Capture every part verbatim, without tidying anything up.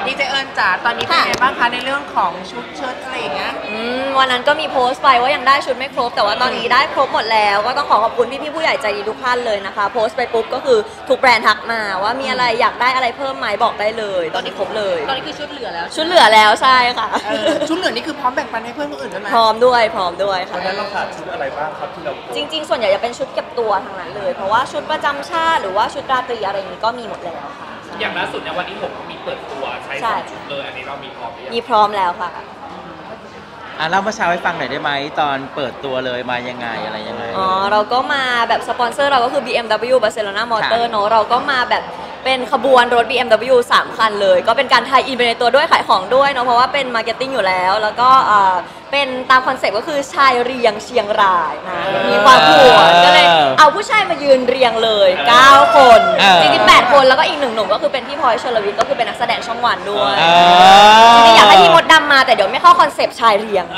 ดีเจเอิญจ๋าตอนนี้เป็นไงบ้างคะในเรื่องของชุดเชิ้ตอะไรอย่างเงี้ยวันนั้นก็มีโพสต์ไปว่ายังได้ชุดไม่ครบแต่ว่าตอนนี้ได้ครบหมดแล้วก็ต้องขอขอบคุณพี่ๆผู้ใหญ่ใจดีทุกท่านเลยนะคะโพสต์ไปปุ๊บก็คือทุกแบรนด์ทักมาว่ามีอะไรอยากได้อะไรเพิ่มไหมบอกได้เลยตอนนี้ครบเลยตอนนี้คือชุดเหลือแล้วชุดเหลือแล้วใช่ค่ะชุดเหลือนี่คือพร้อมแบ่งปันให้เพื่อนคนอื่นด้วยไหมพร้อมด้วยพร้อมด้วยค่ะวันนั้นเราขาดชุดอะไรบ้างครับที่เราจริงๆส่วนใหญ่จะเป็นชุดเก็บตัวทั้งนั้นเลยเพราะว่าชุดประจำชาติหรือว่าชุดราตรีอะไรนี้ก็มีหมดแล้วค่ะอย่างล่าสุดเนี่ยวันนี้ผมมีเปิดตัวใช้สองชุดเลยอันนี้เรามีพร้อมหรือยังมีพร้อมแล้วค่ะอ่ะเล่าเมื่อเช้าให้ฟังหน่อยได้ไหมตอนเปิดตัวเลยมายังไงอะไรยังไงอ๋อเราก็มาแบบสปอนเซอร์เราก็คือ บี เอ็ม ดับเบิลยู Barcelona Motor เนอะเราก็มาแบบเป็นขบวนรถ บี เอ็ม ดับเบิลยู สาม คันเลยก็เป็นการไทยอินไปในตัวด้วยขายของด้วยเนาะเพราะว่าเป็นมาร์เก็ตติ้งอยู่แล้วแล้วก็เป็นตามคอนเซ็ปต์ก็คือชายเรียงเชียงรายนะมีความผวนก็เลยเอาผู้ชายมายืนเรียงเลยเก้าคนจริงๆแปดคนแล้วก็อีกหนึ่งหนุ่มก็คือเป็นพี่พลอยชลวิทย์ก็คือเป็นนักแสดงช่องวันด้วยจริงๆอยากให้พี่มดดำมาแต่เดี๋ยวไม่เข้าคอนเซ็ปต์ชายเรียง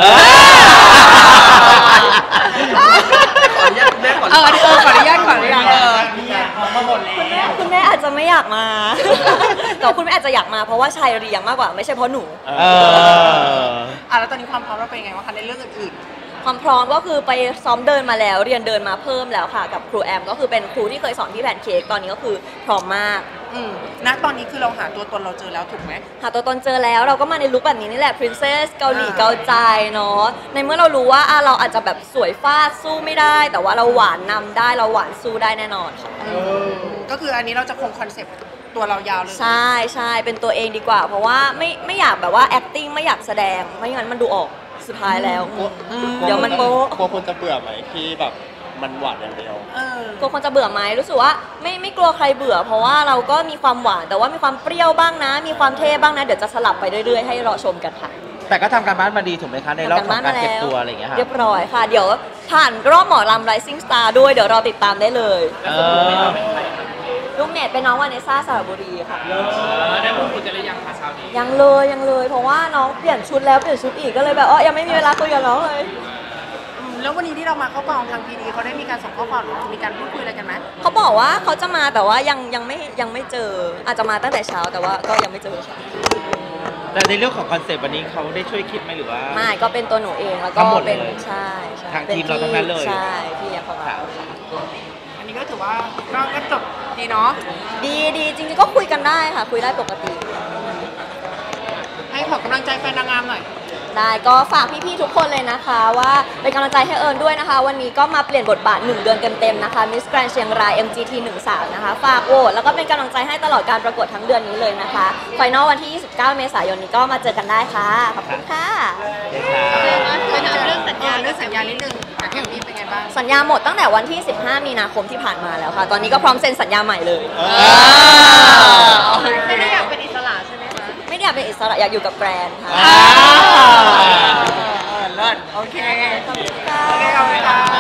ขออนุญาตแม่ก่อนเออเออขออนุญาตก่อนเลยเออมาหมดแล้วคุณแม่อาจจะไม่อยากมาแต่คุณแม่อาจจะอยากมาเพราะว่าชายเรียงมากกว่าไม่ใช่เพราะหนูเอออ่ะแล้วตอนนี้ความพร้อมเราเป็นไงบ้างคะในเรื่องอื่นๆความพร้อมก็คือไปซ้อมเดินมาแล้วเรียนเดินมาเพิ่มแล้วค่ะกับครูแอมก็คือเป็นครูที่เคยสอนพี่แพนเค้กตอนนี้ก็คือพร้อมมากอืมณตอนนี้คือเราหาตัวตนเราเจอแล้วถูกไหมหาตัวตนเจอแล้วเราก็มาในลุคแบบนี้นี่แหละ princess เกาหลีเกาใจเนาะในเมื่อเรารู้ว่าอ่ะเราอาจจะแบบสวยฟาดสู้ไม่ได้แต่ว่าเราหวานนำได้เราหวานสู้ได้แน่นอนค่ะก็คืออันนี้เราจะคงคอนเซ็ปต์ตัวเรายาวเลยใช่ใช่เป็นตัวเองดีกว่าเพราะว่าไม่ไม่อยากแบบว่า acting ไม่อยากแสดงไม่งั้นมันดูออกสุดท้ายแล้วเดี๋ยวมันโป๊ะกลัวคนจะเบื่อไหมที่แบบมันหวานอย่างเดียวกลัวคนจะเบื่อไหมรู้สึกว่าไม่ไม่กลัวใครเบื่อเพราะว่าเราก็มีความหวานแต่ว่ามีความเปรี้ยวบ้างนะมีความเท่บ้างนะเดี๋ยวจะสลับไปเรื่อยๆให้รอชมกันค่ะแต่ก็ทำการบ้านมาดีถูกไหมคะในรอบของการเก็บตัวอะไรอย่างเงี้ยค่ะเรียบร้อยค่ะเดี๋ยวผ่านรอบหมอลำ Rising Star ด้วยเดี๋ยวรอติดตามได้เลยลูกเนตเป็นน้องวาเนซ่าสระบุรีค่ะได้พูดคุยกันหรือยังคะเช้านี้ยังเลยยังเลยเพราะว่าน้องเปลี่ยนชุดแล้วเปลี่ยนชุดอีกก็เลยแบบอ๋อยังไม่มีเวลาคุยกับน้องเลยแล้ววันนี้ที่เรามาเข้ากองทางพีดีเขาได้มีการส่งข้อความหรือมีการพูดคุยอะไรกันไหมเขาบอกว่าเขาจะมาแต่ว่ายังยังไม่ยังไม่เจออาจจะมาตั้งแต่เช้าแต่ว่าก็ยังไม่เจอแต่ในเรื่องของคอนเซปต์วันนี้เขาได้ช่วยคิดไหมหรือว่าไม่ก็เป็นตัวหนูเองแล้วก็เป็นใช่ทางทีมเราทั้งนั้นเลยใช่พี่ยังของเราอันนี้ก็ถือว่าก็จบดีเนาะดีดีจริงๆก็คุยกันได้ค่ะคุยได้ปกติให้ขอกำลังใจแฟนนางงามหน่อยได้ก็ฝากพี่ๆทุกคนเลยนะคะว่าเป็นกำลังใจให้เอิญด้วยนะคะวันนี้ก็มาเปลี่ยนบทบาทหนึ่งเดือนเต็มๆนะคะ Miss Grand เชียงราย เอ็ม จี ที สิบสามนะคะฝากโหวตแล้วก็เป็นกำลังใจให้ตลอดการประกวดทั้งเดือนนี้เลยนะคะไฟนอลวันที่ยี่สิบเก้าเมษายนนี้ก็มาเจอกันได้ค่ะขอบคุณค่ะเป็นเรื่องสัญญาเรื่องสัญญานิดนึงจากที่นี้เป็นไงบ้างสัญญาหมดตั้งแต่วันที่สิบห้ามีนาคมที่ผ่านมาแล้วค่ะตอนนี้ก็พร้อมเซ็นสัญญาใหม่เลยไม่ได้อยากเป็นอิสระใช่ไหมคะไม่ได้อยากเป็นอิสระอยากอยู่กับแบรนด์ค่ะเลิศโอเคขอบคุณค่ะ